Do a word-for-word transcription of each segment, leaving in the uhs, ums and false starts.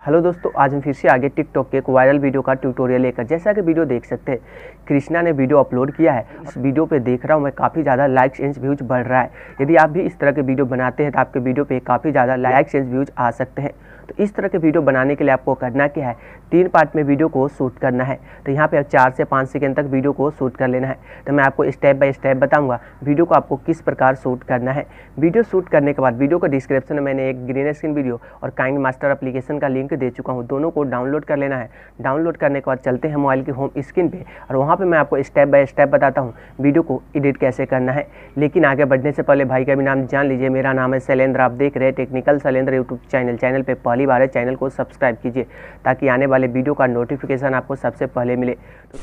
Hello दोस्तों, आज हम फिर से आगे टिकटॉक के एक वायरल वीडियो का ट्यूटोरियल लेकर। जैसा कि वीडियो देख सकते हैं, कृष्णा ने वीडियो अपलोड किया है। इस वीडियो पे देख रहा हूँ मैं काफ़ी ज़्यादा लाइक्स एंड व्यूज बढ़ रहा है। यदि आप भी इस तरह के वीडियो बनाते हैं तो आपके वीडियो पे काफ़ी ज़्यादा लाइक्स एंड व्यूज आ सकते हैं। तो इस तरह के वीडियो बनाने के लिए आपको करना क्या है, तीन पार्ट में वीडियो को शूट करना है। तो यहाँ पे चार से पाँच सेकंड तक वीडियो को शूट कर लेना है। तो मैं आपको स्टेप बाय स्टेप बताऊंगा वीडियो को आपको किस प्रकार शूट करना है। वीडियो शूट करने के बाद वीडियो को डिस्क्रिप्शन में मैंने एक ग्रीन स्क्रीन वीडियो और काइंड मास्टर एप्लीकेशन का लिंक दे चुका हूँ। दोनों को डाउनलोड कर लेना है। डाउनलोड करने के बाद चलते हैं मोबाइल की होम स्क्रीन पे और वहाँ पे मैं आपको स्टेप बाय स्टेप बताता हूँ वीडियो को एडिट कैसे करना है। लेकिन आगे बढ़ने से पहले भाई का भी नाम जान लीजिए। मेरा नाम है शैलेंद्र, आप देख रहे हैं technical Shailendra YouTube channel. Channel पे पहली बार है, चैनल को सब्सक्राइब कीजिए ताकि आने वाले वीडियो का नोटिफिकेशन आपको सबसे पहले मिले।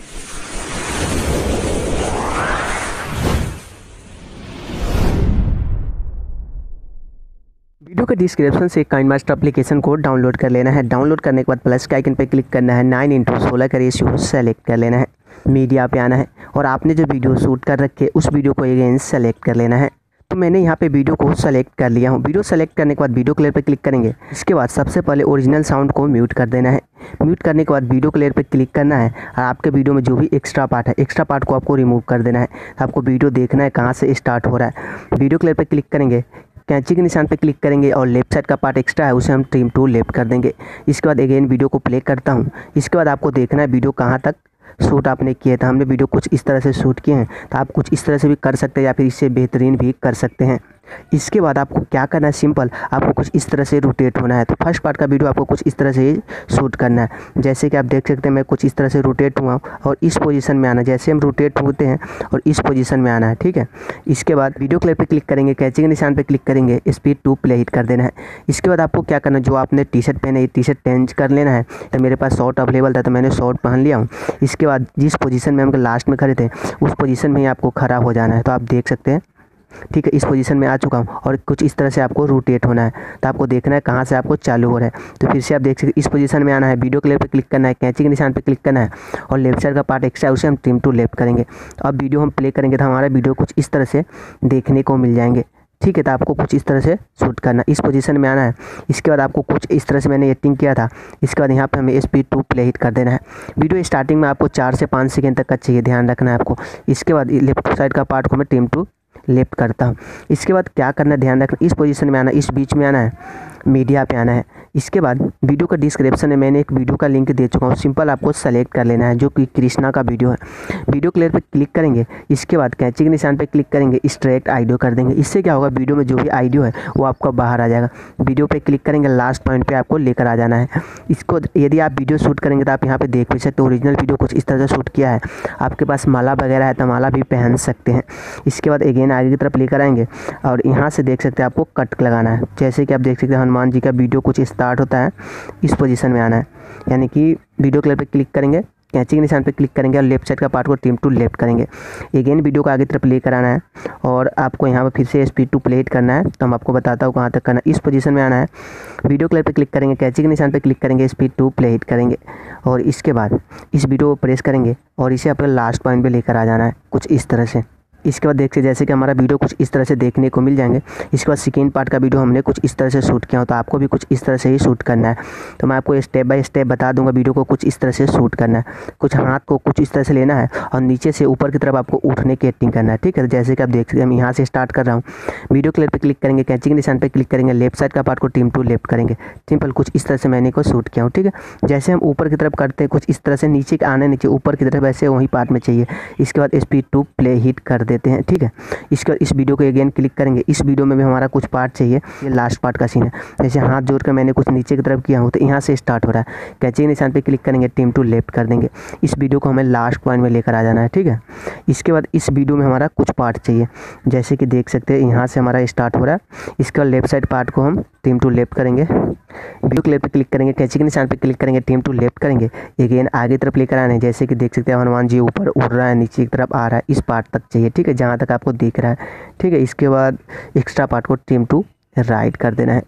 वीडियो के डिस्क्रिप्शन से काइंड मास्टर एप्लीकेशन को डाउनलोड कर लेना है। डाउनलोड करने के बाद प्लस के आइकन पर क्लिक करना है। नाइन इंटू सोलह का रेशियो सेलेक्ट कर लेना है। मीडिया पे आना है और आपने जो वीडियो शूट कर रखे उस वीडियो को अगेन सेलेक्ट कर लेना है। तो मैंने यहाँ पे वीडियो को सेलेक्ट कर लिया हूँ। वीडियो सेलेक्ट करने के बाद वीडियो क्लियर पे क्लिक करेंगे। इसके बाद सबसे पहले ओरिजिनल साउंड को म्यूट कर देना है। म्यूट करने के बाद वीडियो क्लियर पे क्लिक करना है और आपके वीडियो में जो भी एक्स्ट्रा पार्ट है एक्स्ट्रा पार्ट को आपको रिमूव कर देना है। आपको वीडियो देखना है कहाँ से स्टार्ट हो रहा है। वीडियो क्लियर पे क्लिक करेंगे, कैंची के निशान पे क्लिक करेंगे और लेफ्ट साइड का पार्ट एक्स्ट्रा है उसे हम ट्रिम टू लेफ्ट कर देंगे। इसके बाद अगेन वीडियो को प्ले करता हूँ। इसके बाद आपको देखना है वीडियो कहाँ तक शूट आपने किए थे। हमने वीडियो कुछ इस तरह से शूट किए हैं, तो आप कुछ इस तरह से भी कर सकते हैं या फिर इससे बेहतरीन भी कर सकते हैं। इसके बाद आपको क्या करना है, सिंपल आपको कुछ इस तरह से रोटेट होना है। तो फर्स्ट पार्ट का वीडियो आपको कुछ इस तरह से शूट करना है। जैसे कि आप देख सकते हैं मैं कुछ इस तरह से रोटेट हुआ और इस पोजीशन में आना। जैसे हम रोटेट होते हैं और इस पोजीशन में आना है, ठीक है। इसके बाद वीडियो क्लिप पे क्लिक करेंगे, कैंची के निशान पे क्लिक करेंगे, स्पीड टू प्ले हिट कर देना है। इसके बाद आपको क्या करना है, जो आपने टी शर्ट पहने टी शर्ट चेंज कर लेना है। तो मेरे पास शॉर्ट अवेलेबल था तो मैंने शॉर्ट पहन लिया हूँ। इसके बाद जिस पोजीशन में हम लास्ट में खड़े थे उस पोजीशन में ही आपको खड़ा हो जाना है। तो आप देख सकते हैं, ठीक है, इस पोजीशन में आ चुका हूँ और कुछ इस तरह से आपको रोटेट होना है। तो आपको देखना है कहाँ से आपको चालू हो रहा है। तो फिर से आप देख सकते इस पोजीशन में आना है, वीडियो क्लिप पे क्लिक करना है, कैंची के निशान पे क्लिक करना है और लेफ्ट साइड का पार्ट एक्स्ट्रा है उसे हम ट्रिम टू लेफ्ट करेंगे। तो अब वीडियो हम प्ले करेंगे तो हमारा वीडियो कुछ इस तरह से देखने को मिल जाएंगे, ठीक है। तो आपको कुछ इस तरह से शूट करना, इस पोजीशन में आना है। इसके बाद आपको कुछ इस तरह से मैंने एडिटिंग किया था। इसके बाद यहाँ पे हमें स्पीड टू प्ले हिट कर देना है। वीडियो स्टार्टिंग में आपको चार से पाँच सेकंड तक का चाहिए, ध्यान रखना है आपको। इसके बाद लेफ्ट साइड का पार्ट को मैं ट्रिम टू लेफ्ट करता हूँ। इसके बाद क्या करना है, ध्यान रखना, इस पोजीशन में आना, इस बीच में आना है, मीडिया पे आना है। इसके बाद वीडियो का डिस्क्रिप्शन में मैंने एक वीडियो का लिंक दे चुका हूँ, सिंपल आपको सेलेक्ट कर लेना है जो कि कृष्णा का वीडियो है। वीडियो क्लियर पे क्लिक करेंगे, इसके बाद कैंची के निशान पे क्लिक करेंगे, एक्सट्रैक्ट ऑडियो कर देंगे। इससे क्या होगा, वीडियो में जो भी ऑडियो है वो आपका बाहर आ जाएगा। वीडियो पे क्लिक करेंगे, लास्ट पॉइंट पे आपको लेकर आ जाना है। इसको यदि आप वीडियो शूट करेंगे तो आप यहाँ पे देख भी सकते हो ओरिजिनल वीडियो कुछ इस तरह से शूट किया है। आपके पास माला वगैरह है तो माला भी पहन सकते हैं। इसके बाद अगेन आगे की तरफ लेकर आएंगे और यहाँ से देख सकते हैं आपको कट लगाना है। जैसे कि आप देख सकते हैं हनुमान जी का वीडियो कुछ स्टार्ट होता है, इस पोजीशन में आना है। यानी कि वीडियो क्लिप पे क्लिक करेंगे, कैंची के निशान पे क्लिक करेंगे और लेफ्ट साइड का पार्ट को ट्रिम टू लेफ्ट करेंगे। अगेन वीडियो को आगे तरफ लेकर आना है और आपको यहाँ पर फिर से स्पीड टू प्ले हिट करना है। तो हम आपको बताता हूँ कहाँ तक करना है। इस पोजीशन में आना है, वीडियो क्लिप पे क्लिक करेंगे, कैंची के निशान पे क्लिक करेंगे, स्पीड टू प्ले हिट करेंगे और इसके बाद इस वीडियो को प्रेस करेंगे और इसे अपने लास्ट पॉइंट पर लेकर आ जाना है कुछ इस तरह से। इसके बाद देखिए जैसे कि हमारा वीडियो कुछ इस तरह से देखने को मिल जाएंगे। इसके बाद सेकेंड पार्ट का वीडियो हमने कुछ इस तरह से शूट किया हो, तो आपको भी कुछ इस तरह से ही शूट करना है। तो मैं आपको स्टेप बाय स्टेप बता दूंगा वीडियो को कुछ इस तरह से शूट करना है। कुछ हाथ को कुछ इस तरह से लेना है और नीचे से ऊपर की तरफ आपको उठने की एक्टिंग करना है, ठीक है। जैसे कि आप देख सकते हैं, हम यहाँ से स्टार्ट कर रहा हूँ। वीडियो क्लिप पे क्लिक करेंगे, कैंची के निशान पे क्लिक करेंगे, लेफ्ट साइड का पार्ट को ट्रिम टू लेफ्ट करेंगे। सिंपल कुछ इस तरह से मैंने को शूट किया हूँ, ठीक है। जैसे हम ऊपर की तरफ करते हैं कुछ इस तरह से नीचे आने नीचे ऊपर की तरफ, वैसे वही पार्ट में चाहिए। इसके बाद स्पीड टू प्ले हिट कर देते हैं, ठीक है। इसके बाद इस वीडियो को अगेन क्लिक करेंगे। इस वीडियो में भी हमारा कुछ पार्ट चाहिए, ये लास्ट पार्ट का सीन है। जैसे हाथ जोड़ कर मैंने कुछ नीचे की तरफ किया हूँ तो यहाँ से स्टार्ट हो रहा है। कैंची के निशान पे क्लिक करेंगे, ट्रिम टू लेफ्ट कर देंगे। इस वीडियो को हमें लास्ट पॉइंट में लेकर आ जाना है, ठीक है। इसके बाद इस वीडियो में हमारा कुछ पार्ट चाहिए, जैसे कि देख सकते हैं यहाँ से हमारा स्टार्ट हो रहा है। इसके बाद लेफ्ट साइड पार्ट को हम ट्रिम टू लेफ्ट करेंगे, वीडियो क्लिप पे क्लिक करेंगे, कैंची के निशान पे क्लिक करेंगे, ट्रिम टू लेफ्ट करेंगे। अगेन आगे तरफ लेकर आने, जैसे कि देख सकते हैं हनुमान जी ऊपर उड़ रहा है, नीचे की तरफ आ रहा है, इस पार्ट तक चाहिए, ठीक है, जहाँ तक आपको दिख रहा है, ठीक है। इसके बाद एक्स्ट्रा पार्ट को ट्रिम टू राइट कर देना है।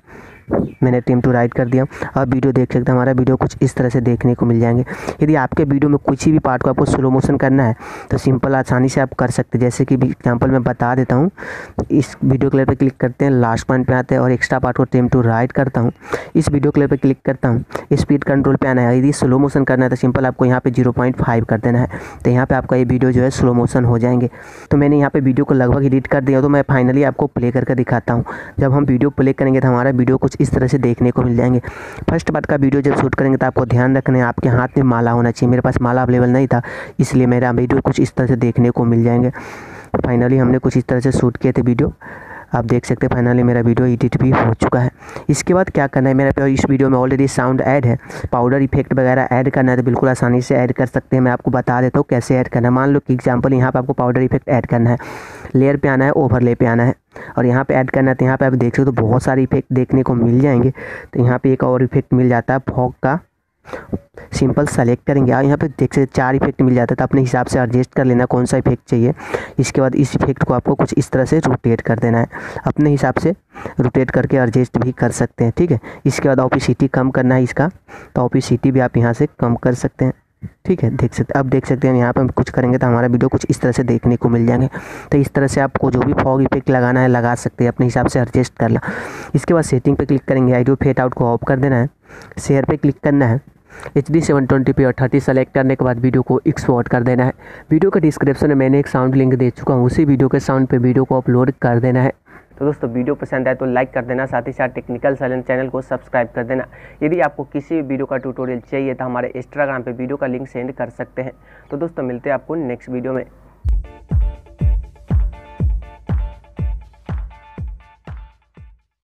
मैंने टेम टू राइट कर दिया। अब वीडियो देख सकते हैं, हमारा वीडियो कुछ इस तरह से देखने को मिल जाएंगे। यदि आपके वीडियो में कुछ भी पार्ट को आपको स्लो मोशन करना है तो सिंपल आसानी से आप कर सकते हैं। जैसे कि एग्जांपल मैं बता देता हूँ। इस वीडियो क्लिप पे क्लिक करते हैं, लास्ट पॉइंट पे आते हैं और एक्स्ट्रा पार्ट को टेम टू राइट करता हूँ। इस वीडियो क्लिप पे क्लिक करता हूँ, स्पीड कंट्रोल पे आना है। यदि स्लो मोशन करना है तो सिंपल आपको यहाँ पे जीरो पॉइंट फाइव कर देना है, तो यहाँ पे आपका ये वीडियो जो है स्लो मोशन हो जाएंगे। तो मैंने यहाँ पे वीडियो को लगभग एडिट कर दिया, तो मैं फाइनली आपको प्ले करके दिखाता हूँ। जब हम वीडियो प्ले करेंगे तो हमारा वीडियो कुछ इस तरह से देखने को मिल जाएंगे। फर्स्ट पार्ट का वीडियो जब शूट करेंगे तो आपको ध्यान रखना है आपके हाथ में माला होना चाहिए। मेरे पास माला अवेलेबल नहीं था, इसलिए मेरा वीडियो कुछ इस तरह से देखने को मिल जाएंगे। फाइनली हमने कुछ इस तरह से शूट किए थे वीडियो, आप देख सकते हैं फाइनली मेरा वीडियो एडिट भी हो चुका है। इसके बाद क्या करना है, मेरे पे इस वीडियो में ऑलरेडी साउंड ऐड है, पाउडर इफेक्ट वगैरह ऐड करना है तो बिल्कुल आसानी से ऐड कर सकते हैं। मैं आपको बता देता हूँ कैसे ऐड करना है। मान लो कि एग्जांपल यहाँ पे आपको पाउडर इफेक्ट ऐड करना है, लेयर पे आना है, ओवरले पे आना है और यहाँ पे ऐड करना है। तो यहाँ पे आप देख सकते हो तो बहुत सारे इफेक्ट देखने को मिल जाएंगे। तो यहाँ पे एक और इफेक्ट मिल जाता है फॉग का, सिंपल सेलेक्ट करेंगे और यहाँ पे देख सकते चार इफेक्ट मिल जाता है। तो अपने हिसाब से एडजस्ट कर लेना कौन सा इफेक्ट चाहिए। इसके बाद इस इफेक्ट को आपको कुछ इस तरह से रोटेट कर देना है, अपने हिसाब से रोटेट करके एडजस्ट भी कर सकते हैं, ठीक है। इसके बाद ऑपिसिटी कम करना है इसका, तो ऑपिसिटी भी आप यहाँ से कम कर सकते हैं, ठीक है। देख सकते अब देख सकते हैं यहाँ पे हम कुछ करेंगे तो हमारा वीडियो कुछ इस तरह से देखने को मिल जाएंगे। तो इस तरह से आपको जो भी फॉग इफेक्ट लगाना है लगा सकते हैं, अपने हिसाब से एडजस्ट कर ला। इसके बाद सेटिंग पे क्लिक करेंगे, ऑडियो फेड आउट को ऑफ कर देना है, शेयर पे क्लिक करना है, H D seven twenty P और थर्टी सेलेक्ट करने के बाद वीडियो को एक्सपोर्ट कर देना है। वीडियो के डिस्क्रिप्शन में मैंने एक साउंड लिंक दे चुका हूँ, उसी वीडियो के साउंड पे वीडियो को अपलोड कर देना है। तो दोस्तों वीडियो पसंद आए तो लाइक कर देना, साथ ही साथ टेक्निकल साइलेंस चैनल को सब्सक्राइब कर देना। यदि आपको किसी भी वीडियो का ट्यूटोरियल चाहिए तो हमारे इंस्टाग्राम पे वीडियो का लिंक सेंड कर सकते हैं। तो दोस्तों मिलते हैं आपको नेक्स्ट वीडियो में।